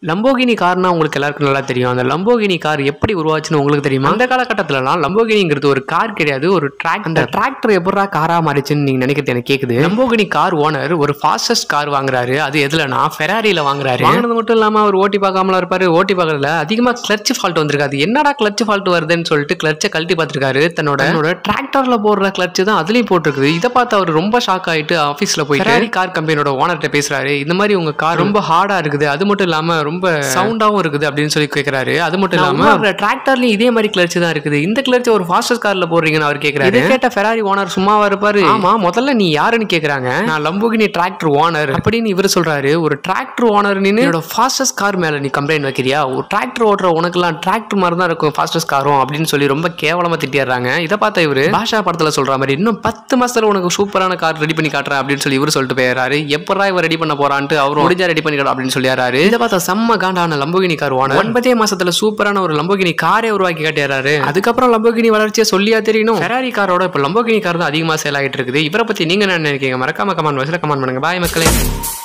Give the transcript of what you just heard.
Lamborghini Karnaugh உங்களுக்கு எல்லாருக்கும் நல்லா தெரியும். அந்த Lamborghini கார் எப்படி உருவாச்சுன்னு உங்களுக்கு தெரியுமா? அந்த காலகட்டத்துலலாம் Lamborghiniங்கிறது ஒரு கார் கிடையாது, ஒரு டிராக்டர். அந்த டிராக்டர் எப்படிடா காரா மாறிச்சுன்னு நீங்க நினைக்கிறது எனக்கு கேக்குது. Lamborghini கார் ஓனர் ஒரு ஃபாஸ்டஸ்ட் கார் வாங்குறாரு. அது எதுலனா ஃபெராரில வாங்குறாரு. வாங்குனது மட்டும் இல்லாம அவர் ஓட்டி பார்க்காமல இருப்பாரு. ஓட்டி பார்க்கறதுல அதிகமா கிளட்ச் ஃபால்ட் வந்திருக்காது. என்னடா கிளட்ச் ஃபால்ட் வருதுன்னு சொல்லிட்டு கிளட்சை கழட்டி பார்த்திருக்காரு. தன்னோட டிராக்டர்ல போடுற கிளட்ச் தான் அதுலயும் போட்டுருக்குது. இதை பார்த்து அவர் ரொம்ப ஷாக் ஆயிட்டு ஆபீஸ்ல போய் ஃபெராரி கார் கம்பெனியோட ஓனர்கிட்ட பேசுறாரு. இந்த மாதிரி உங்க கார் ரொம்ப ஹார்டா இருக்குது, அது மட்டும் இல்லாம ரொம்ப சவுண்டாவும் இருக்குது அப்படின்னு சொல்லி கேக்குறாரு. அது மட்டும் இல்லாம டிராக்டர்லயும் இதே மாதிரி கிளட்ச் தான் இருக்குது. இந்த கிளட்ச் ஒரு ஃபாஸ்டஸ்ட் கார்ல போடுறீங்கன்னு அவர் கேக்குறாரு. இதை கேட்ட ஃபெராரி ஓனர் சும்மாவா இருப்பாரு? ஆமா, முதல்ல நீ யாருன்னு கேக்குறாங்க. நான் Lamborghini டிராக்டர் ஓனர் அப்படின்னு இவர் சொல்றாரு. ஒரு டிராக்டர் ஓனர் நீ என்னோட ஃபாஸ்டஸ்ட் கார் மேல நீ கம்ப்ளைண்ட் வைக்கிறியா? ஒரு டிராக்டர் ஓட்டுற உனக்குலாம் டிராக்டர் மாதிரி தான் இருக்கும் ஃபாஸ்டஸ்ட் காரும் அப்படின்னு சொல்லி ரொம்ப கேவலமா திட்டிடுறாங்க. இதை பார்த்தா இவரு பாஷா படத்துல சொல்ற மாதிரி இன்னும் 10 மாசத்துல உனக்கு சூப்பரான கார் ரெடி பண்ணி காட்டுறேன் அப்படின்னு சொல்லி இவரு சொல்லிட்டு போயிடுறாரு. எப்படா இவர் ரெடி பண்ண போறான்ட்டு அவரும் முடிஞ்சா ரெடி பண்ணிக்கலாம் அப்படின்னு சொல்லிடுறாரு. இதை பார்த்தா செம்ம காண்டான Lamborghini கார் ஓனர் 9 மாசத்துல சூப்பரான ஒரு Lamborghini காரே உருவாக்கி காட்டிடுறாரு. அதுக்கப்புறம் Lamborghini வளர்ச்சியை சொல்லியா தெரியணும். ஃபெராரி காரோட இப்ப Lamborghini கார் தான் அதிகமா சேல் ஆகிட்டு இருக்குது. இவரை பத்தி நீங்க என்ன நினைக்கிறீங்க? மறக்காம கமெண்ட் பாக்ஸ்ல கமெண்ட் பண்ணுங்க. பாய் மக்களே.